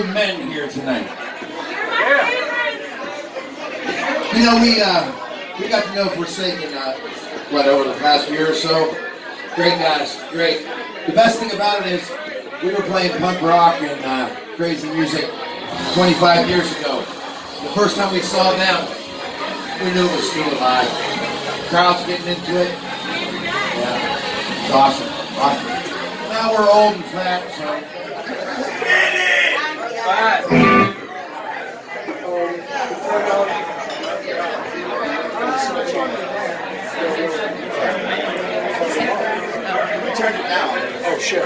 old men here tonight. You know, we got to know Forsaken, over the past year or so. Great guys, great. The best thing about it is we were playing punk rock and crazy music 25 years ago. The first time we saw them, we knew it was still alive. The crowd's getting into it. Yeah, it's awesome, awesome. Now we're old and fat, so. Turn it down. Oh, sure.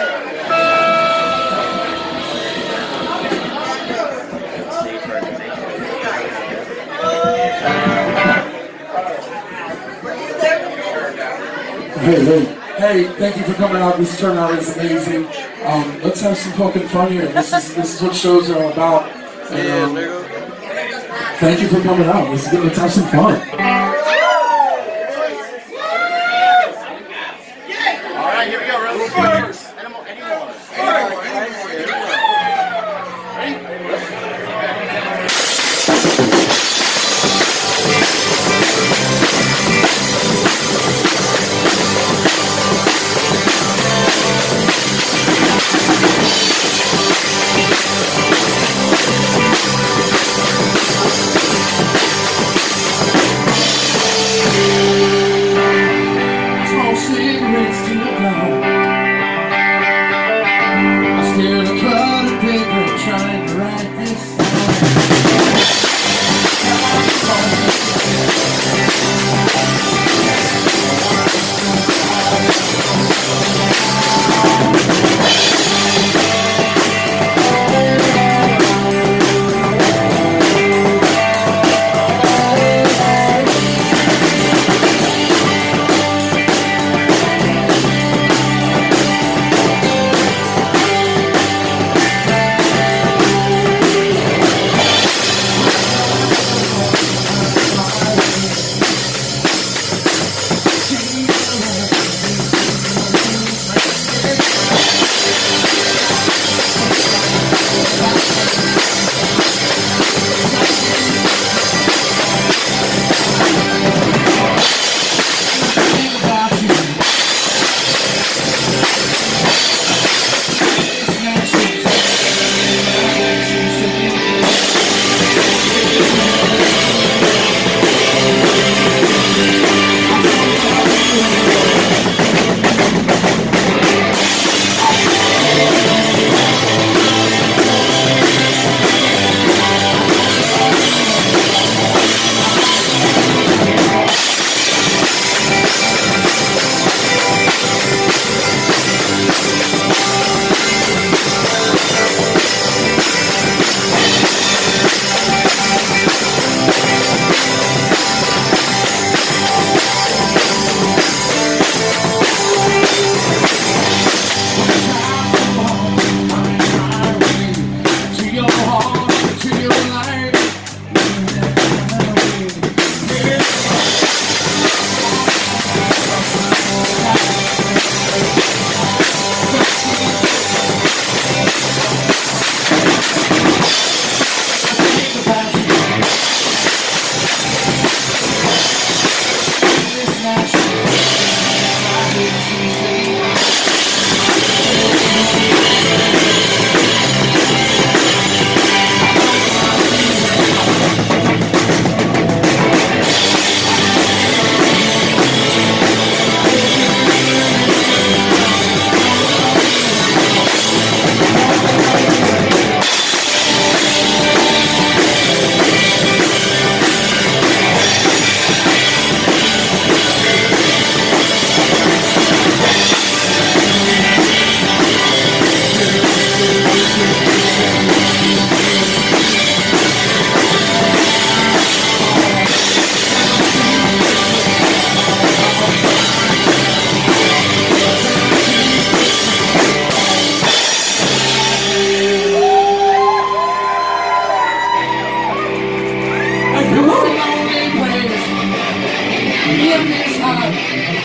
Hey, thank you for coming out. This turnout is amazing. Let's have some fucking fun here. This is what shows are all about. And, thank you for coming out. Let's have some fun.